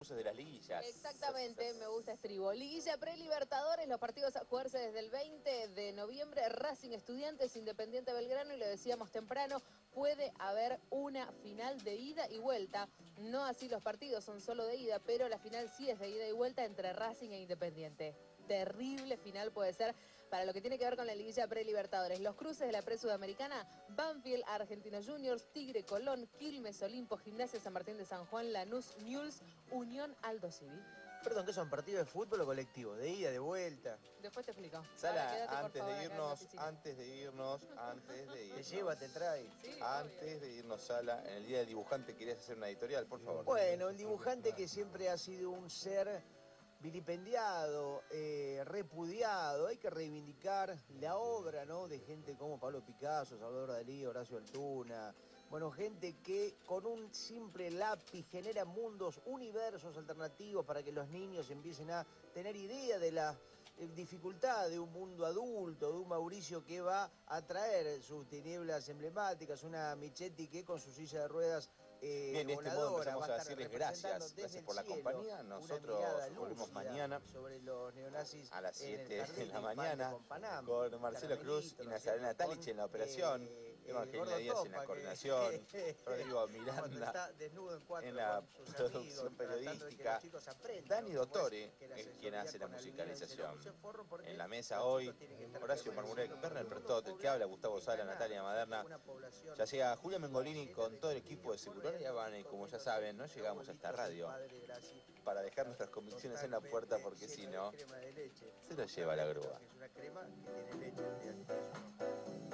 de las liguillas. Exactamente, me gusta estribo. Liguilla pre-Libertadores, los partidos a jugarse desde el 20 de noviembre. Racing, Estudiantes, Independiente Belgrano, y lo decíamos temprano, puede haber una final de ida y vuelta. No así los partidos, son solo de ida, pero la final sí es de ida y vuelta entre Racing e Independiente. Terrible final puede ser para lo que tiene que ver con la liguilla pre-Libertadores. Los cruces de la pre-Sudamericana: Banfield, Argentinos Juniors, Tigre, Colón, Quilmes, Olimpo, Gimnasia San Martín de San Juan, Lanús, Newell's, Unión, Aldo Civi. Perdón, ¿qué son partidos de fútbol o colectivos? ¿De ida, de vuelta? Después te explico. Sala, antes de irnos, Te lleva, te trae. Sí, antes de irnos, Sala, en el Día del Dibujante querías hacer una editorial, por favor. Bueno, el dibujante que siempre ha sido un ser vilipendiado, repudiado, hay que reivindicar la obra, ¿no?, de gente como Pablo Picasso, Salvador Dalí, Horacio Altuna. Bueno, gente que con un simple lápiz genera mundos, universos alternativos para que los niños empiecen a tener idea de la dificultad de un mundo adulto, de un Mauricio que va a traer sus tinieblas emblemáticas, una Michetti que con su silla de ruedas bien, de este modo voladora empezamos va a a estar decirles representando gracias. desde Gracias el por la cielo compañía. una Nosotros mirada volvemos lúcida mañana sobre los neonazis a las en el 7 jardín de la Infante mañana con Panam, con Marcelo Cruz y Caramelito, ¿no es Nazarena cierto? Talich en la operación, Evangelina Gordo Díaz en la Topa, coordinación, Rodrigo cuando Miranda está desnudo en cuatro en la con sus producción amigos, tratando de que periodística, los chicos aprendan, Dani ¿no?, como Dottore que la es quien asesoría hace la con Albino dice, musicalización. no puse forro porque En la mesa los hoy, chicos tienen que estar Horacio Marmurek, permaneciendo Bernal con Pertot, el que habla, Gustavo Sala, ganar, Natalia Maderna. una población Ya llega Julia Mengolini con todo el equipo de Segurola y como ya saben, no llegamos a esta radio para dejar nuestras convicciones en la puerta, porque si no, se lo lleva la grúa. Es una crema que tiene leche.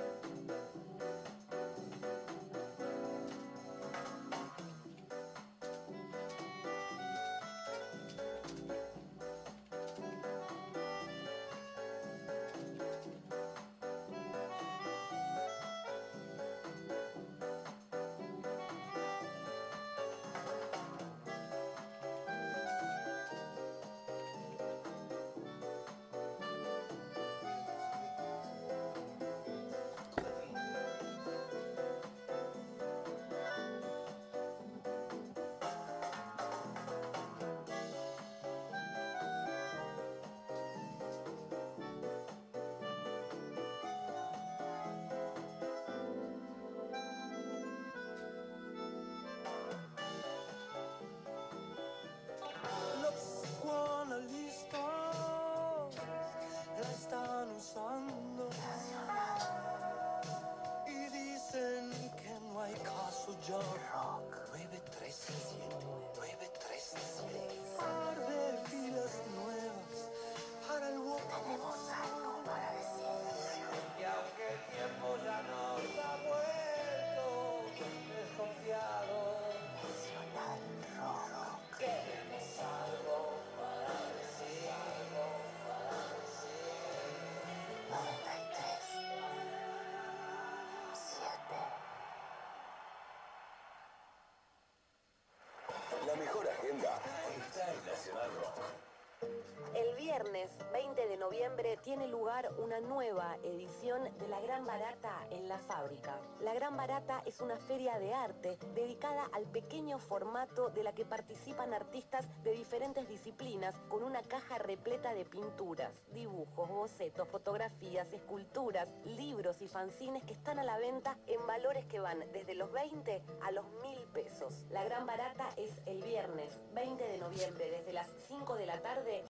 Los psicoanalistas la están usando y dicen que no hay caso ya. 937, 937. Par de filas nuevas para el walk. Tenemos algo para decir. Y aunque el tiempo ya nos ha vuelto desconfiados, Nacional Rock. Tenemos algo para decir, algo para decir. 93, 7. La mejor agenda está en Nacional Rock. El viernes 20 de noviembre tiene lugar una nueva edición de La Gran Barata en la Fábrica. La Gran Barata es una feria de arte dedicada al pequeño formato de la que participan artistas de diferentes disciplinas con una caja repleta de pinturas, dibujos, bocetos, fotografías, esculturas, libros y fanzines que están a la venta en valores que van desde los 20 a los 1.000 pesos. La Gran Barata es el viernes 20 de noviembre desde las 5 de la tarde